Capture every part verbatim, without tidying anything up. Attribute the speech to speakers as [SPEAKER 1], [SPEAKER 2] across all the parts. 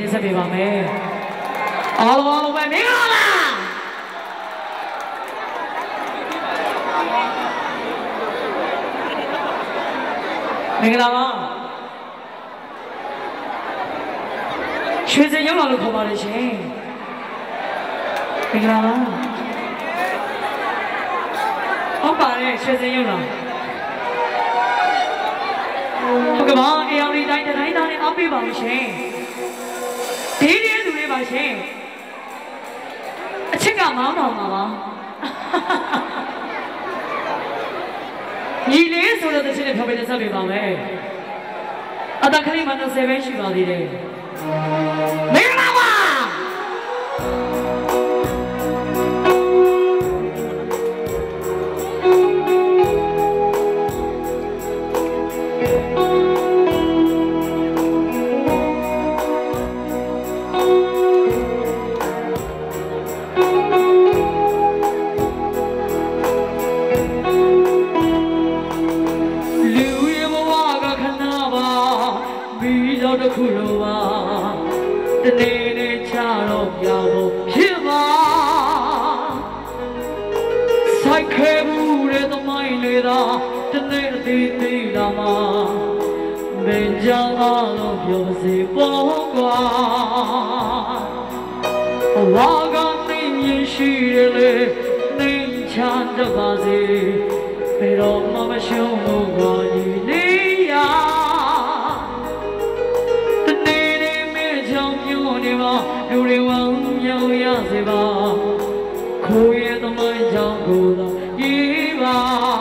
[SPEAKER 1] ဆက်ပေးပါမယ်အားလုံးအားလုံးပဲမင်္ဂလာပါမင်္ဂလာပါရွှေစင်ရုံလာလို့ခေါ်ပါလေရှင်မင်္ဂလာပါဟုတ်ပါတယ်ရွှေစင်ရုံလာဟုတ်ကဲ့ပါအေယောင်ဒီတိုင်းတိုင်းသားနဲ့အားပေးပါဦးရှင်ဒီဒီလူလေးပါရှင်အချစ်ကမောင်းတော်မှာပါညီလေးဆိုတော့တစ်ချက်နဲ့ဖြောပေးတဲ့ဆက်ပေးပါမယ်အတခလေးမှတော့ဆယ်ပဲရှိပါသေးတယ်မင်္ဂလာပါခုလိုပါတနေ့နေ့ချတော့ပြောင်းဖို့ဖြစ်ပါဆိုင်ခဲမှုတဲ့သမိုင်းလေးသာတနေ့အသေးသေးလာမှာမင်းကြောင့်အားလုံးပြောစီပေါ်ကွာဝါကနေရင်ရှိရလေနေချမ်းတပါစေဘယ်တော့မှမရှုံးဘူးကွာဒီနေ့ရလူတွေဝမ်းမြောက်ရစေပါခိုးရဲ့သမိုင်းကြောင့်ကိုသာရေးပါ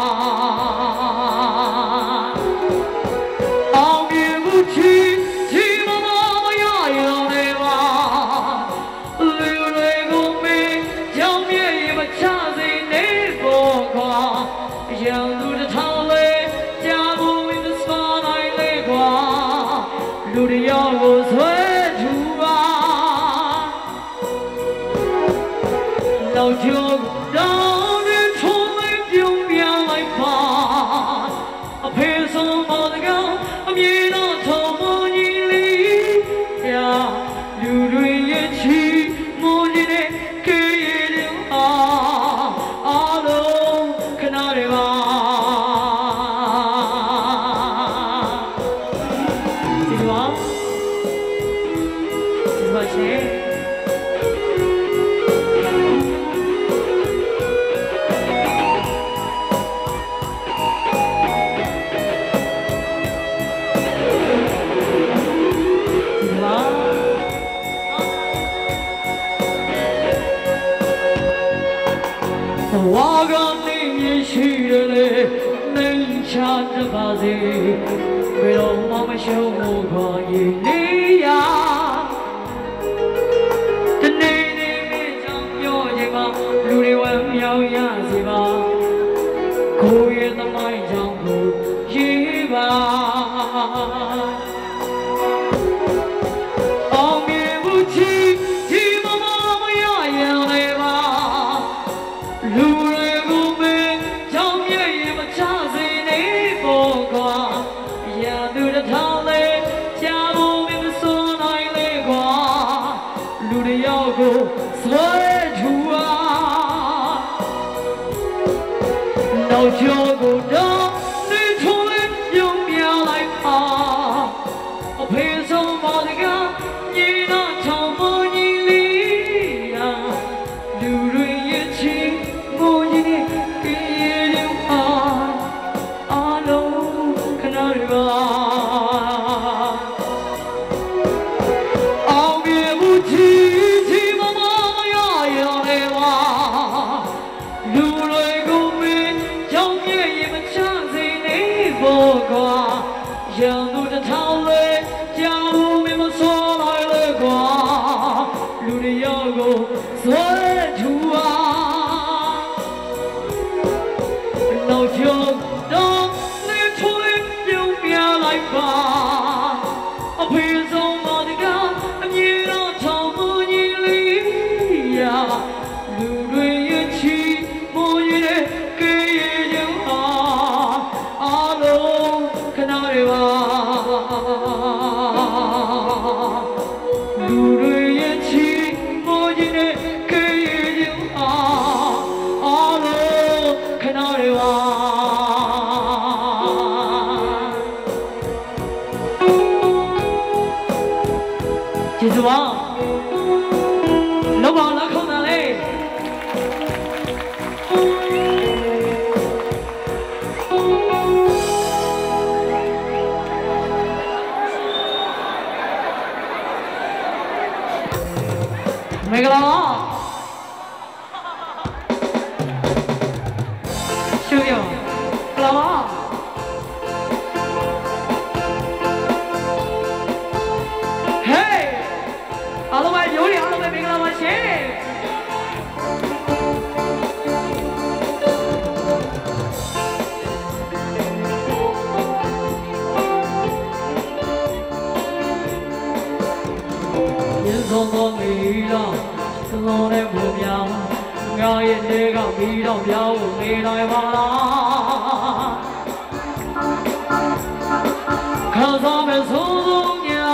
[SPEAKER 1] အောင်မြင်မှုချီချီမမမရရောနေပါလူတွေကိုမင်းကြောင့်မြေမချစေနေပေါ်ခွာရောင်သူတစ်ထောင်လေးကြာဖို့ in the spotlight လေးခွာလူတွေရောကိုဆွဲ老酒让人从来表面来怕，配上我的歌，面那头毛你里呀，流泪也起，莫你的给了啊，阿龙看哪里吧，记住吗？记住吧，谁？我跟你也许了嘞，能唱着把子，为了我们小木瓜一你呀，这你你没讲有些嘛，路里弯腰呀是吧？苦也他妈讲苦一把。老酒不让你从来用命来爬，我配上我的歌，你那唱我你里呀，流泪也起，我一定给了啊，阿龙看哪里吧，熬夜不起，起妈妈呀要来哇，流泪。 ကျေးဇူးပါလောက်ပါလောက်ခုံတာလေမင်္ဂလာပါရှုပ်ရမင်္ဂလာပါအားလုံးပဲမျိုးတွေအားလုံးပဲမင်္ဂလာပါရှင်ရေဆုံးသောမီတော်သလုံးနဲ့ဘုရားငါရဲ့နေကမီတော်ပြောင်းနေနိုင်ပါလားခံစားမဲ့ဆုံးဆုံးညာ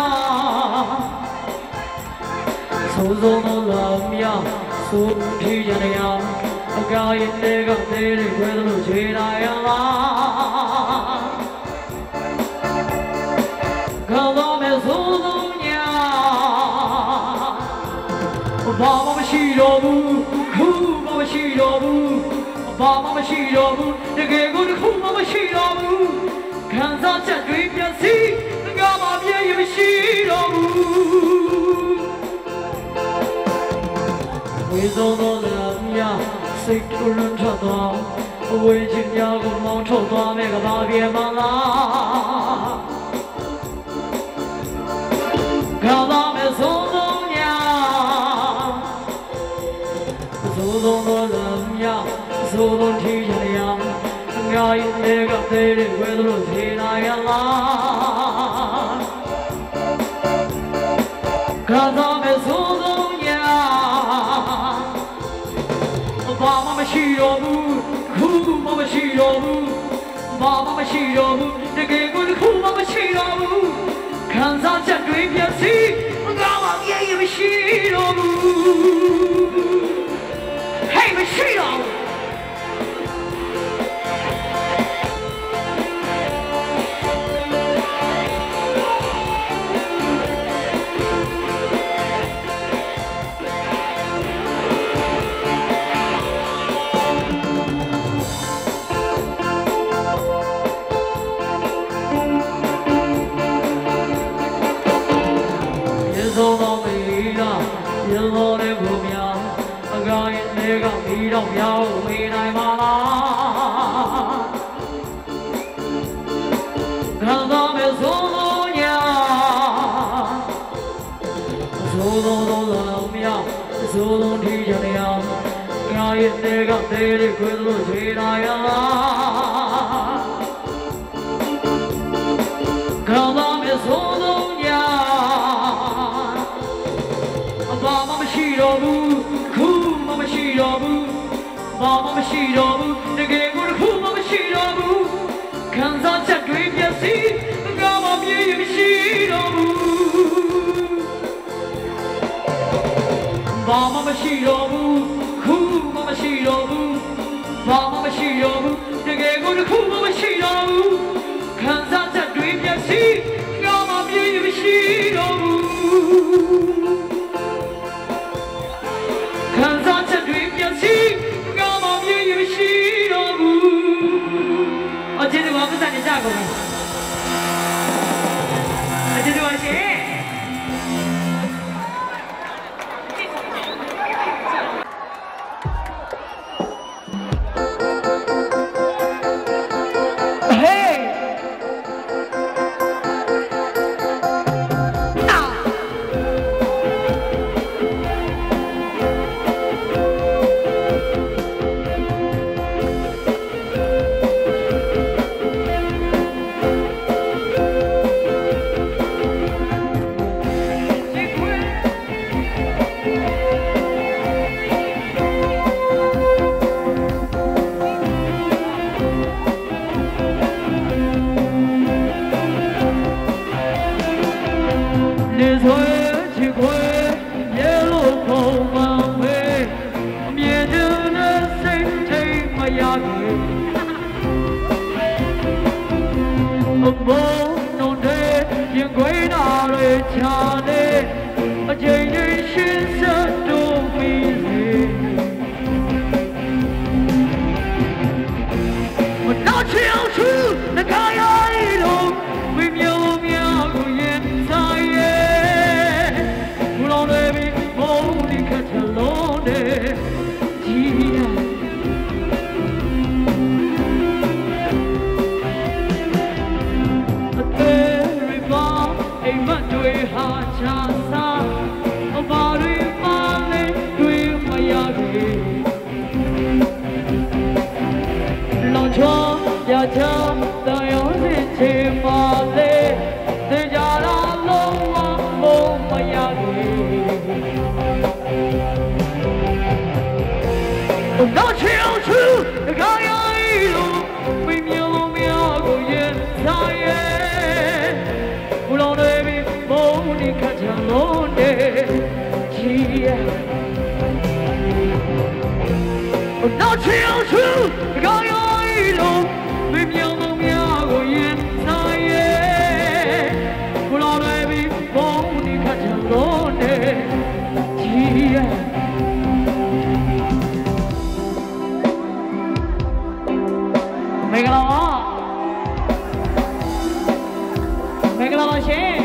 [SPEAKER 1] ဆုံးဆုံးသောလမ်းများဆုံးဖြေရရအကားရဲ့နေကသေးတွေခွဲလို့ခြေနိုင်ရလားခံစားမဲ့ဆုံးဆုံးညာဘာမှမရှိတော့ဘူးခုမှမရှိတော့ဘူးဘာမှမရှိတော့ဘူးတကယ်ကိုတစ်ခုမှမရှိတော့ဘူးခံစားချက်တွေပြည့်စည်ငါမှပြည့်ရမရှိတော့ဘူးဝေဆုံးသောလမ်းများစိတ်ထွန်းထွက်သွားအဝေးချင်းများကိုမောင်းထုတ်သွားမဲ့ကဘာပြေမလားခံစားမဲ့ဆုံးဆုံးညာဆုံးဆုံးသောလမ်းများဆုံးဆုံးထီးရရငါရဲ့နေကသေးတဲ့ဝဲလို့ခြေနိုင်ရလားခံစားမဲ့ဆုံးဆုံးညာဘာမှမရှိတော့ဘူးခုမှမရှိတော့ဘူးဘာမှမရှိတော့ဘူးတကယ်ကိုတစ်ခုမှမရှိတော့ဘူးခံစားချက်တွေပြည့်စည်ငါမှပြည့်မရှိတော့ဘူးဟေးမရှိတော့ဘူးရေလို့တဲ့ဘုရားအကားရဲ့နေကမီတော့ပြောင်းနေနိုင်ပါလားခံစားမဲ့ဆုံးဆုံးညာဆုံးဆုံးသောလမ်းများဆုံးဆုံးထီးရရငါရဲ့နေကသေးတဲ့ခွေးလို့ခြေနိုင်ရလားခံစားမဲ့ဆုံးဆုံးညာဘာမှမရှိတော့ဘူးခုမှမရှိတော့ဘူးဘာမှမရှိတော့ဘူးတကယ်ကိုတစ်ခုမှမရှိတော့ဘူးခံစားချက်တွေပြည့်စည်ငါမှပြည့်ရမရှိတော့ဘူးဘာမှမရှိတော့ဘူးခုမှမရှိတော့ဘူးဘာမှမရှိတော့ဘူးတကယ်ကိုတစ်ခုမှမရှိတော့ဘူးခံစားချက်တွေပြည့်စည်ငါမှပြည့်ရမရှိတော့ဘူးခံစားချက်တွေပြည့်စည်ငါမှပြည့်ရရှိတော့ဘူးအကျေးဇူးပါပတ်စံနေကြကုန်ပြီအကျေးဇူးပါရှင်那桥处高崖一路，微妙妙过云彩耶，不老的比梦里看见落的天。那桥处高崖一路，微妙妙过云彩耶，不老的比梦里看见落的天。没个老王，没个老王先。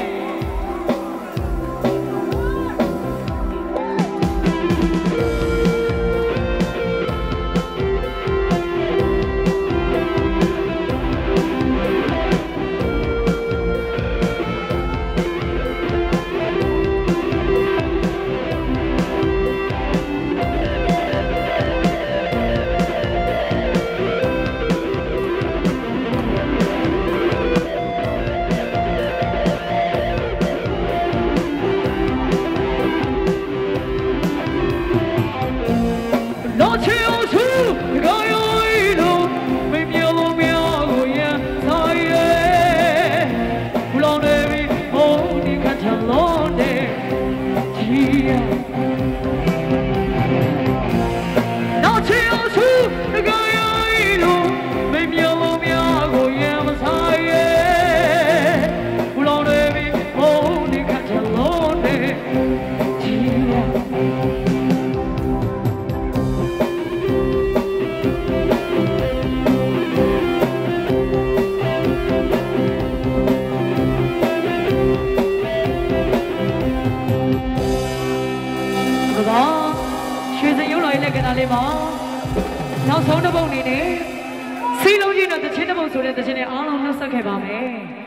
[SPEAKER 1] နောက်ဆုံးတစ်ပုတ်နေနဲ့စီးလုံးကြီးတော့တချင်းတစ်ပုတ်ဆိုတဲ့တချင်းနဲ့အားလုံးနှုတ်ဆက်ခဲ့ပါမယ်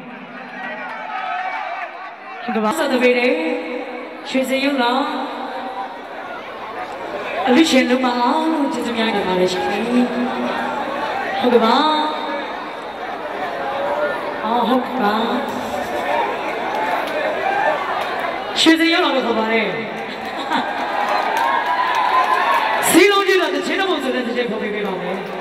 [SPEAKER 1] ။ဟုတ်ကဲ့ပါဆက်သွေးတယ်ရွှေစင်ရုံလာအလူရှင်လုံးမအောင်ကျေးဇူးများတင်ပါတယ်ရှင်။ဟုတ်ကဲ့ပါအော်ဟုတ်ကဲ့ပါရွှေစင်ရုံလာတော့ခေါ်ပါတယ်စီးလုံးကြီးတော့တချင်းတစ်ပုတ်ဆိုတဲ့တချင်းခေါ်ပေးပေးပါမယ်။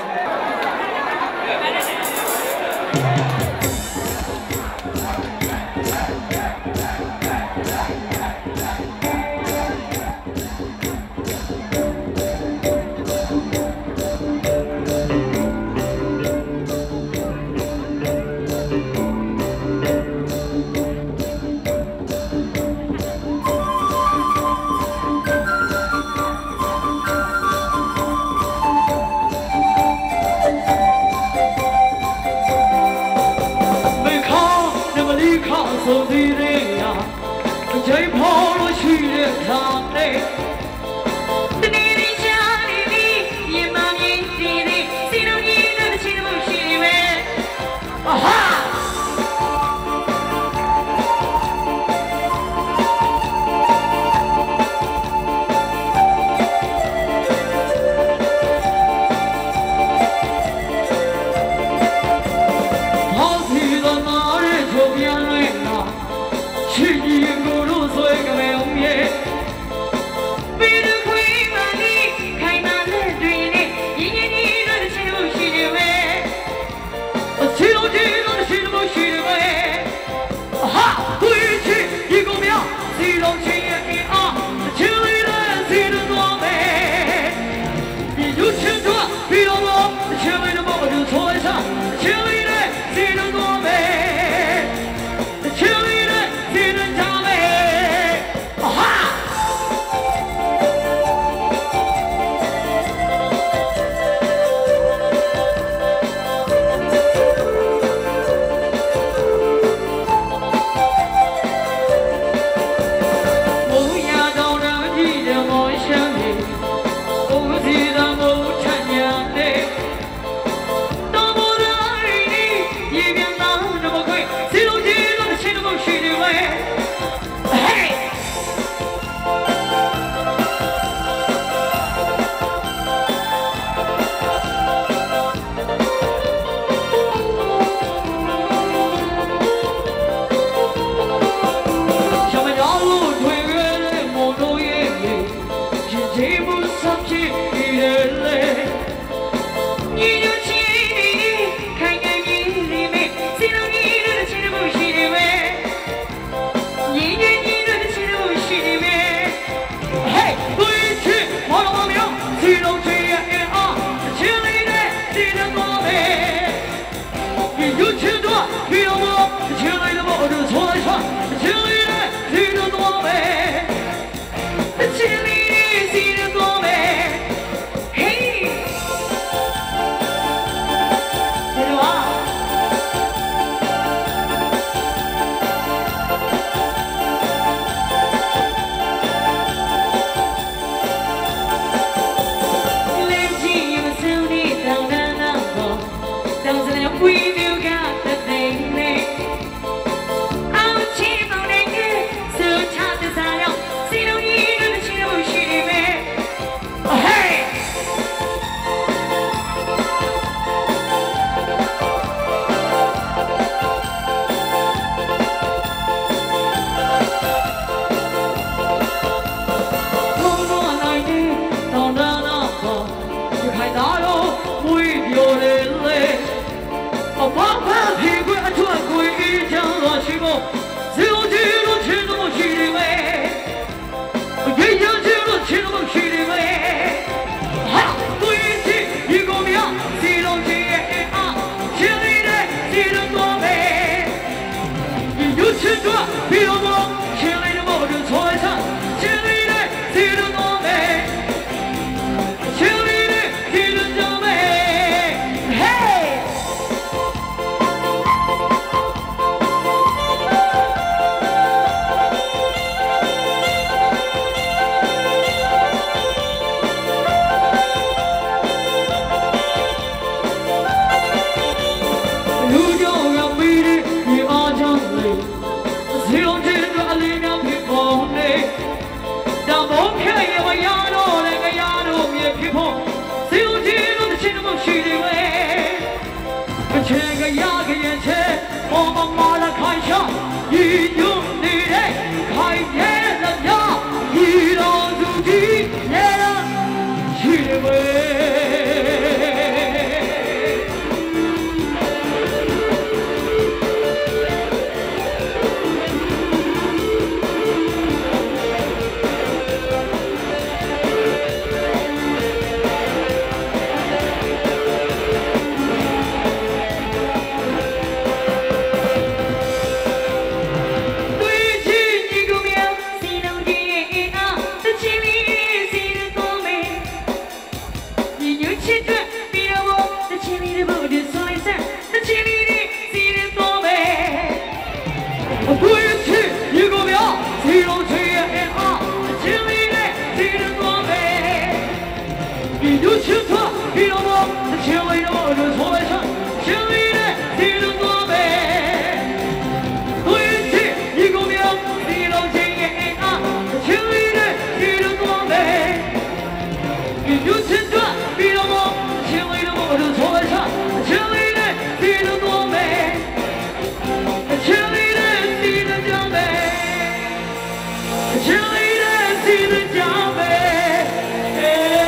[SPEAKER 1] 寂寞上去的泪。你有情，看看你里面，谁让你的情不是的味？你愿意的情不是的味？嘿，对起，我的王苗，谁让谁也啊，千里的谁能多美？你有钱多，你有我，千里的我就错来穿，千里的谁能多美？千里的谁能多美？嘿。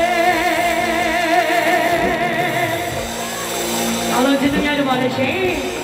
[SPEAKER 1] 好了，今天就把这些。